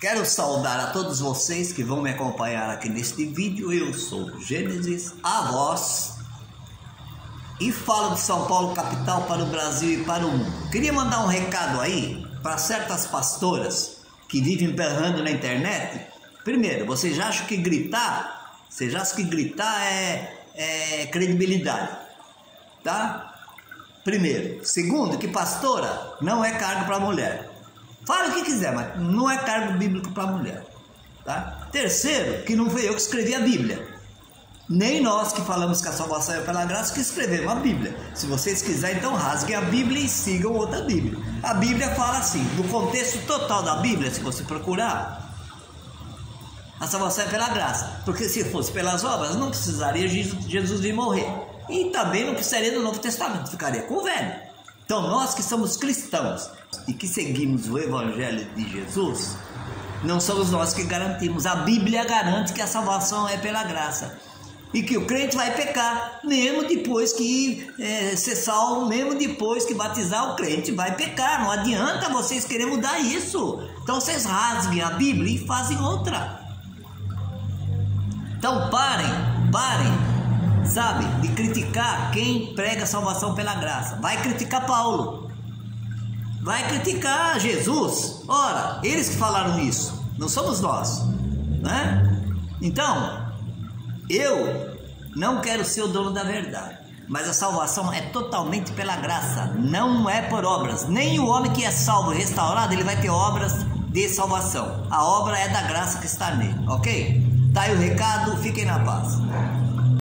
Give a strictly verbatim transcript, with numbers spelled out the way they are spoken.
Quero saudar a todos vocês que vão me acompanhar aqui neste vídeo. Eu sou Gênesis, a voz, e falo de São Paulo, capital, para o Brasil e para o mundo. Queria mandar um recado aí para certas pastoras que vivem berrando na internet. Primeiro, vocês acham que gritar, vocês acham que gritar é, é credibilidade, tá? Primeiro. Segundo, que pastora não é cargo para mulher. Fala o que quiser, mas não é cargo bíblico para mulher, tá? Terceiro, que não foi eu que escrevi a Bíblia. Nem nós que falamos que a salvação é pela graça que escrevemos a Bíblia. Se vocês quiserem, então rasguem a Bíblia e sigam outra Bíblia. A Bíblia fala assim, no contexto total da Bíblia, se você procurar, a salvação é pela graça. Porque se fosse pelas obras, não precisaria Jesus vir morrer. E também não precisaria do Novo Testamento, ficaria com o Velho. Então nós que somos cristãos e que seguimos o Evangelho de Jesus, não somos nós que garantimos. A Bíblia garante que a salvação é pela graça. E que o crente vai pecar, mesmo depois que é, ser salvo, mesmo depois que batizar, o crente vai pecar. Não adianta vocês querem mudar isso. Então vocês rasguem a Bíblia e fazem outra. Então parem, parem. Sabe, de criticar quem prega a salvação pela graça. Vai criticar Paulo, vai criticar Jesus. Ora, eles que falaram isso, não somos nós, né? Então, eu não quero ser o dono da verdade, mas a salvação é totalmente pela graça, não é por obras. Nem o homem que é salvo e restaurado, ele vai ter obras de salvação. A obra é da graça que está nele, ok? Tá aí o recado, fiquem na paz.